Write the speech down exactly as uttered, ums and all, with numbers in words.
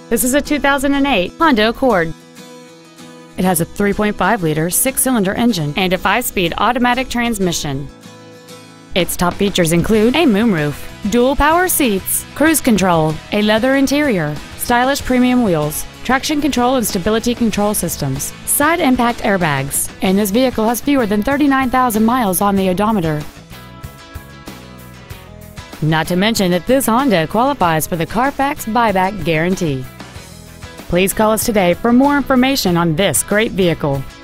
This is a two thousand eight Honda Accord. It has a three point five liter six-cylinder engine and a five-speed automatic transmission. Its top features include a moonroof, dual power seats, cruise control, a leather interior, stylish premium wheels, traction control and stability control systems, side impact airbags, and this vehicle has fewer than thirty-nine thousand miles on the odometer. Not to mention that this Honda qualifies for the Carfax buyback guarantee. Please call us today for more information on this great vehicle.